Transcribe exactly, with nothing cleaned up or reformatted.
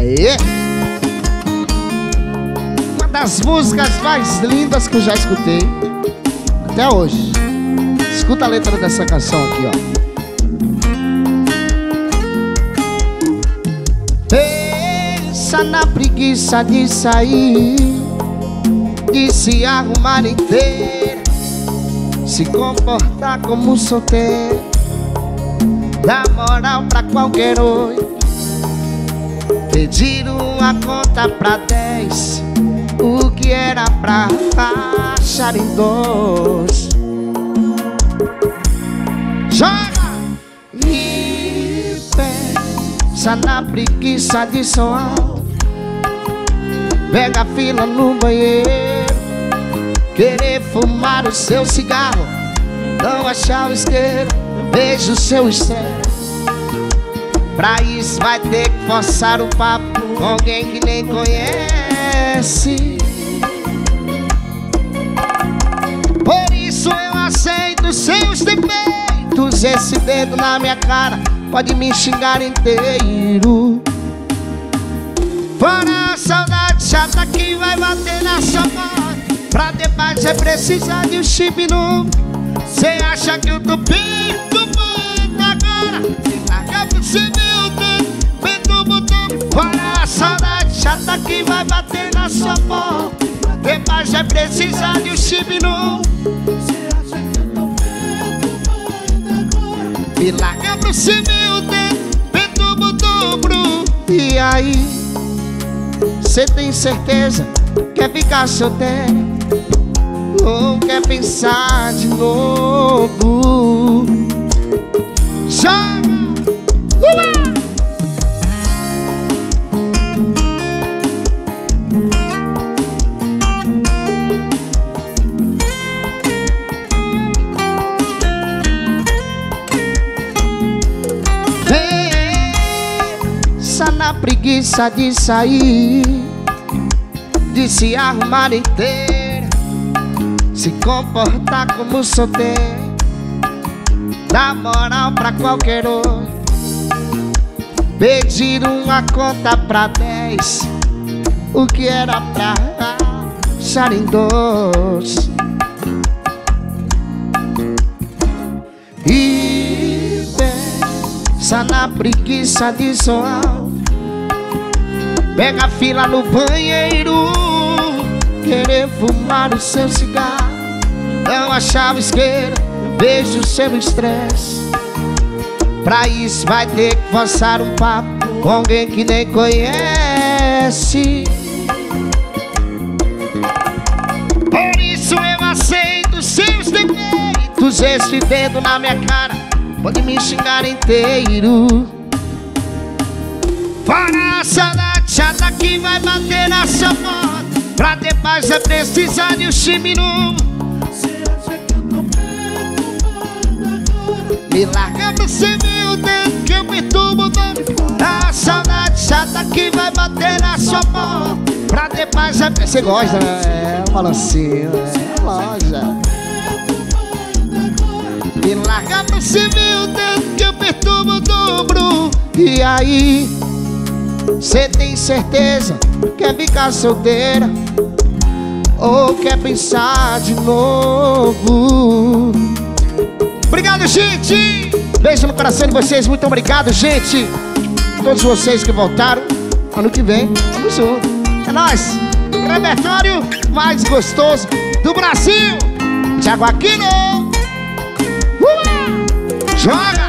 Aê! Uma das músicas mais lindas que eu já escutei até hoje. Escuta a letra dessa canção aqui, ó. Pensa na preguiça de sair, de se arrumar inteiro, se comportar como solteiro, dar moral pra qualquer oi, pedir uma conta pra dez, o que era pra achar em dois. Joga e pensa na preguiça de som alto, pega a fila no banheiro, querer fumar o seu cigarro, não achar o isqueiro, veja o seu estresse. Pra isso vai ter que forçar o papo com alguém que nem conhece. Por isso eu aceito seus defeitos, esse dedo na minha cara pode me xingar inteiro. Fora a saudade chata que vai bater na sua porta, pra depois você precisar de um chip novo. Cê acha que eu tô perturbando agora? Se larga pro seu meu dedo, perturbando. Fora a saudade chata que vai bater na sua porta, depois vai precisar de um chip novo. Cê acha que eu tô perturbando agora? Me larga pro seu meu dedo, perturba o dobro. E aí, cê tem certeza que quer ficar solteiro ou quer pensar de novo? Joga! Uá! Pensa na preguiça de sair, de se arrumar inteira, se comportar como solteiro, dar moral pra qualquer outro, pedir uma conta pra dez, o que era pra achar em dois. E pensa na preguiça de som alto, pega a fila no banheiro, querer fumar o seu cigarro, não achar o isqueiro, veja o seu estresse. Pra isso vai ter que forçar um papo com alguém que nem conhece. Por isso eu aceito seus defeitos, esse dedo na minha cara pode me xingar inteiro. Fora a saudade chata que vai bater na sua porta, pra depois é precisar de um chip novo. Cê acha que eu tô perturbando agora? Me larga pro seu meu dedo que eu perturbo o nome. A saudade chata que vai bater na sua porta, pra depois é... Você gosta, né? É um balancinho, é loja. Me larga pro seu meu dedo que eu perturbo o dobro. E aí, cê tem certeza que quer ficar solteira ou quer pensar de novo? Obrigado, gente! Beijo no coração de vocês, muito obrigado, gente! Todos vocês que voltaram, ano que vem, vamos junto. É nóis! O repertório mais gostoso do Brasil! Thiago Aquino! Uh! Joga!